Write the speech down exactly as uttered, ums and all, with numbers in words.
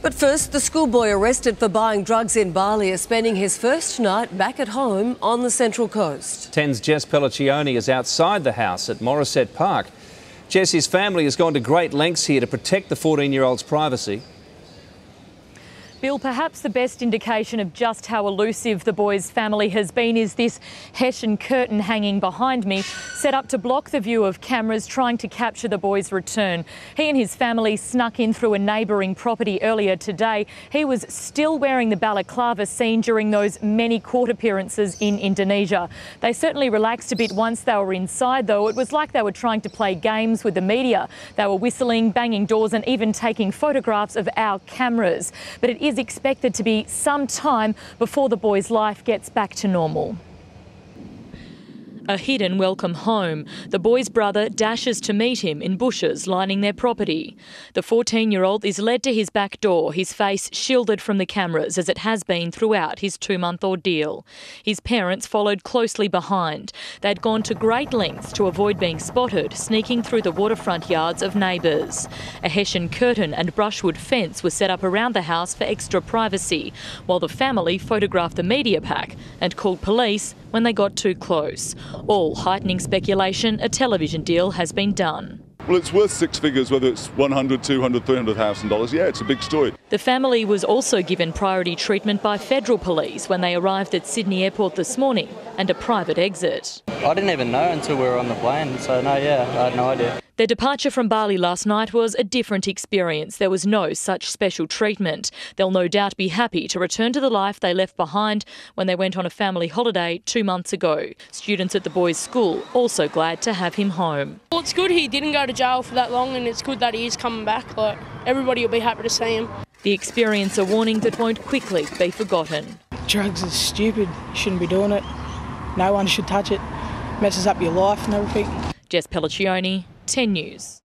But first, the schoolboy arrested for buying drugs in Bali is spending his first night back at home on the Central Coast. ten's Jess Pelliccioni is outside the house at Morisset Park. Jess's family has gone to great lengths here to protect the fourteen-year-old's privacy. Bill, perhaps the best indication of just how elusive the boy's family has been is this Hessian curtain hanging behind me, set up to block the view of cameras trying to capture the boy's return. He and his family snuck in through a neighbouring property earlier today. He was still wearing the balaclava seen during those many court appearances in Indonesia. They certainly relaxed a bit once they were inside, though. It was like they were trying to play games with the media. They were whistling, banging doors and even taking photographs of our cameras. But it is expected to be some time before the boy's life gets back to normal. A hidden welcome home. The boy's brother dashes to meet him in bushes lining their property. The fourteen-year-old is led to his back door, his face shielded from the cameras as it has been throughout his two-month ordeal. His parents followed closely behind. They'd gone to great lengths to avoid being spotted, sneaking through the waterfront yards of neighbours. A Hessian curtain and brushwood fence was set up around the house for extra privacy, while the family photographed the media pack and called police when they got too close. All heightening speculation a television deal has been done. Well, it's worth six figures, whether it's one hundred, two hundred, three hundred thousand dollars. Yeah, it's a big story. The family was also given priority treatment by federal police when they arrived at Sydney Airport this morning, and a private exit. I didn't even know until we were on the plane, so no, yeah, I had no idea. Their departure from Bali last night was a different experience. There was no such special treatment. They'll no doubt be happy to return to the life they left behind when they went on a family holiday two months ago. Students at the boys' school also glad to have him home. Well, it's good he didn't go to jail for that long, and it's good that he is coming back. Like, everybody will be happy to see him. The experience a warning that won't quickly be forgotten. Drugs is stupid. You shouldn't be doing it. No one should touch it. Messes up your life and everything. Jess Pelliccioni, ten News.